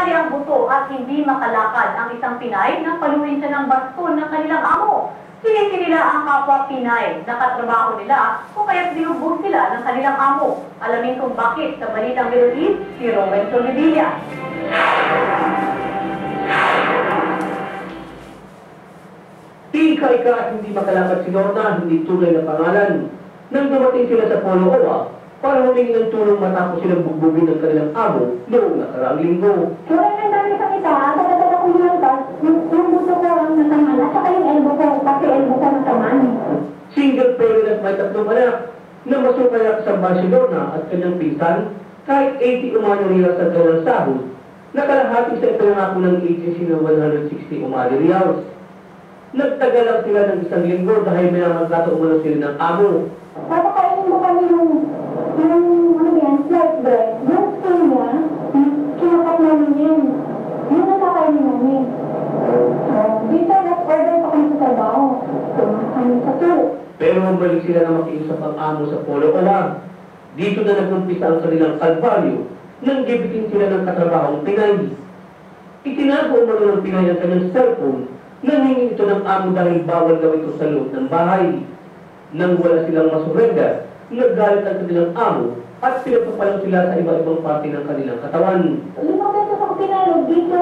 Sumali ang buto at hindi makalakad ang isang Pinay na paluin siya ng baston ng kanilang amo. Sinisi nila ang kapwa Pinay na katrabaho nila kung kaya't dinubog sila ng kanilang amo. Alamin kung bakit sa Balitang Middle East, si Rowan Solivilla. Ika-ika at hindi makalakad si Lorna, hindi tunay na pangalan. Nang dumating sila sa Polo Owa, para humingi ng tulong matapos silang bugbugin ng kanilang amo noong nakaraang linggo. Kaya ang dami sa kita, taga-taga ko yung buto ko ang nasaman, at saka yung elbow ko, kasi elbow ko nasaman. Single parent at may tatlong anak na masukaya sa Barcelona at kanyang pinsan, kahit 80 umano riyals sa kanilang sahod, nakalahati sa ipinangako ng agency ng 160 umano riyals. Nagtagal lang sila ng isang linggo dahil may magkataumano sila ng amo. Papakainin mo kami yung ano yan, slice bread. Yung spoon niya, kinakat namin yan. Yung nakakainin namin. Dito, nag-order pa kami sa trabaho. Kami sa tulog. Pero balik sila na makiusap ang amo sa Polo Owa. Dito na nag-umpisa ang kanilang kalbaryo nang gibitin sila ng katrabahong Pinay. Itinago umano ng Pinay ang kanyang cellphone. Nangingi ito ng amo dahil bawal gawin ito sa loob ng bahay. Nang wala silang masurrender, naggalit ang kanilang amo at pinapapalang sila sa iba-ibang parte ng kanilang katawan. 5 pesos ako pinalog dito.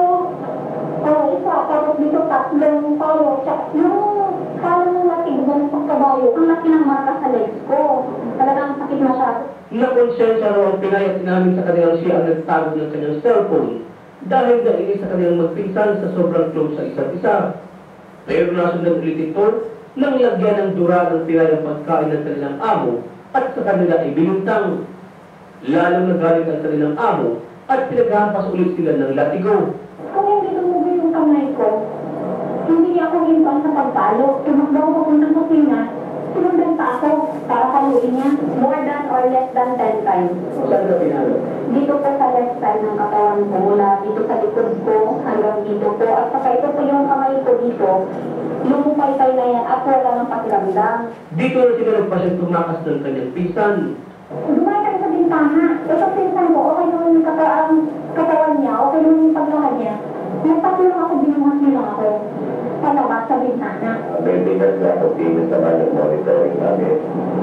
Isa, tapos dito tatlong palo. Yung palo ng natigban ng pagkabayo, ang laki ng marka sa legs ko. Talagang sakit masyado. Nakonsensya raw ang Pinay at inamin sa kanilang siya ang nagtago ng kanyang cellphone dahil nainis sa kanilang magpinsan sa sobrang close sa isa't isa. Pero nasundan ulit ito nang lagyan ng dura ng Pinay ang pagkain ng kanilang amo at sa kanila ay binuntang. Lalong nagalit ang kanilang amo at pinaghampas ulit sila ng latigo. Kung hindi tumubo yung kamay ko, hindi ako hintuan sa pagpalo. Tumakbo ako papuntang kusina, sinundan pa ako para paluin niya. More than or less than 10 times. Saan ka pinalo? Dito po sa left side ng katawan ko, mula dito sa likod ko hanggang dito po. At saka ito po yung kamay ko dito, lumupay-tay na yan at wala ng pakiramdam. Dito na sila nagpasyang tumakas ng kanyang pinsan. Dumayo kami sa bintana. Ito pinsan ko, okay naman yung katawan niya, okay naman yung paglakad niya. Nagpatulong ako, binuhat niya lang ako. Palabas sa bintana. Maintenance na continuous naman yung monitoring namin.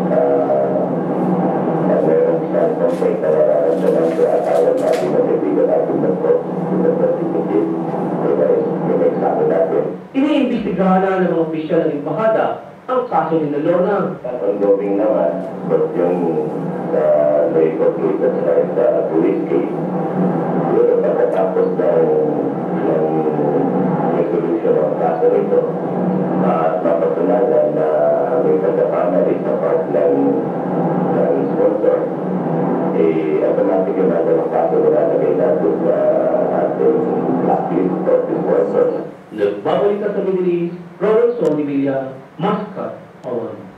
Meron siyang complaint na nararamdaman sa atawag natin na bibigyan natin ng certificate. Pinag-examine natin. Iniimbestigahan na ng mga opisyal ng embahada ang kaso ni Lorna. Ongoing naman, but yung sa labor case at saka sa police case, pero pagkatapos ng resolution ng kaso nito, at mapatunayan na may pagkakamali sa part ng sponsor, automatic yung nagawang kaso na nalagay natin sa ating blacklist of sponsors. Nagbabalik ka sa Middle East, Rowan Solivilla, Muscat, Owan.